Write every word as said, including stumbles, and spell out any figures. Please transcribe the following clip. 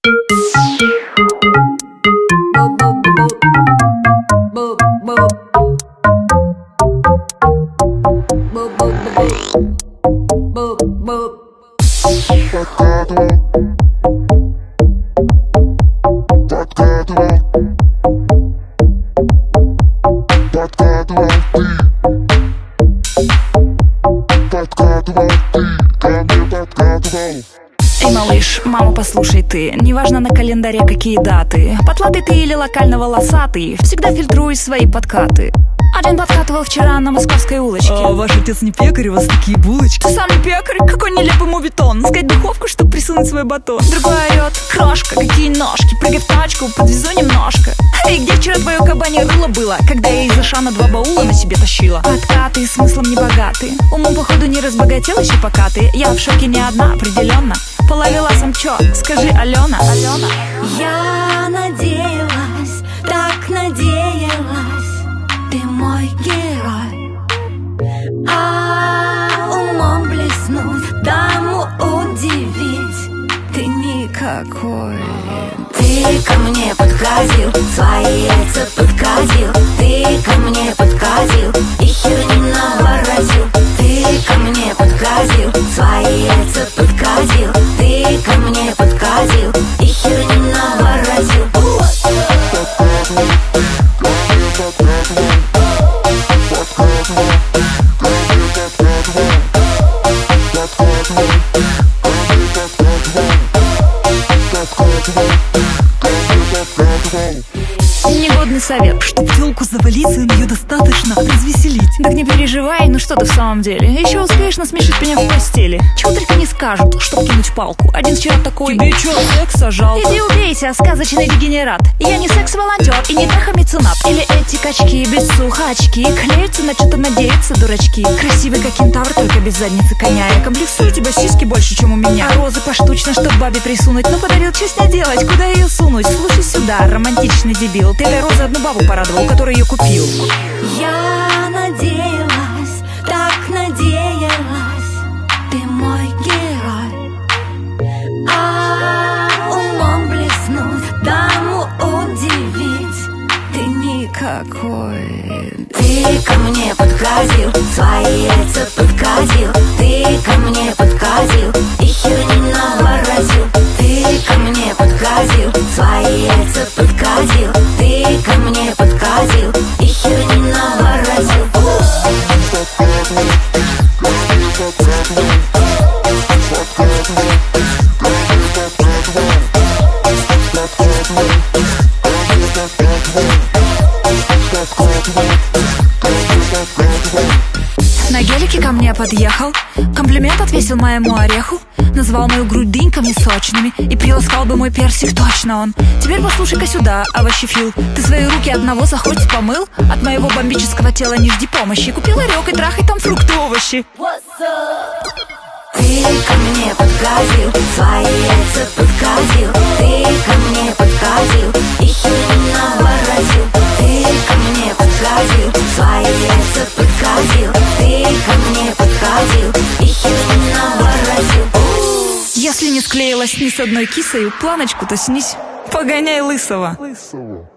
Эй, малыш, мама, послушай ты. Неважно на календаре какие даты, потлатый ты или локально волосатый, всегда фильтруй свои подкаты. Один подкатывал вчера на московской улочке. А ваш отец не пекарь, у вас такие булочки. Ты сам не пекарь, какой нелепый мувитон. Сказать духовку, чтоб присунуть свой батон. Другой орет: крошка, какие ножки, прыгай в тачку, подвезу немножко. Эй, где вчера твое кабанье рыло было, когда я из Ашана два баула на себе тащила? Подкаты смыслом не богаты, умом походу не разбогател еще пока ты. Я в шоке не одна, определенно. Половила сам чё, скажи, Алена, Алена. Я надеялась, так надеялась, ты мой герой. А умом блеснуть, даму удивить, ты никакой. Ты ко мне подкатил, свои яйца подкатил. Ты ко мне подкатил и херни наворотил. Ты ко мне подкатил, свои яйца подкатил. Ты ко мне подкатил и херни наворотил. Негодный совет, Чтоб тёлку завалиться, им её достаточно развеселить. так не переживай, ну что ты в самом деле. Еще успеешь насмешить меня в постели. Чего только не скажут, чтоб кинуть палку. Один вчера такой: Тебе чё, секса жалко? иди убейся, сказочный дегенерат. Я не секс-волонтер и не трахомеценат. Или эти качки без сухачки клеются на что-то, надеются дурачки. Красивый как кентавр, только без задницы коня. Я комплексую, у тебя сиськи больше, чем у меня. А розы поштучно, чтоб бабе присунуть. Ну подарил, честь не делать, куда ее сунуть? Слушай сюда, романтичный дебил. Ты этой розы одну бабу порадовал, который ее купил. Я надеялась, так надеялась, ты мой герой. А умом блеснуть, даму удивить, ты никакой. Ты ко мне подкатил, свои яйца подкатил. Ты ко мне подкатил и херни наворотил. Ты ко мне подкатил, свои яйца подкатил. Ты ко мне подкатил и херни наворотил. На гелике ко мне подъехал, комплимент отвесил моему ореху, назвал мою грудь дыньками сочными и приласкал бы мой персик точно он. Теперь послушай-ка сюда, овощефил, ты свои руки одного захоть помыл? От моего бомбического тела не жди помощи. Купил орёк и трахай там фрукты, овощи. Ты ко мне подкатил, свои яйца подкатил. Ты ко мне подкатил и херни наворотил. Ты ко мне подкатил, свои яйца подкатил. Ты ко мне подкатил и херни наворотил. Если не склеилась ни с одной кисою, планочку-то снись, погоняй лысого. Лысого.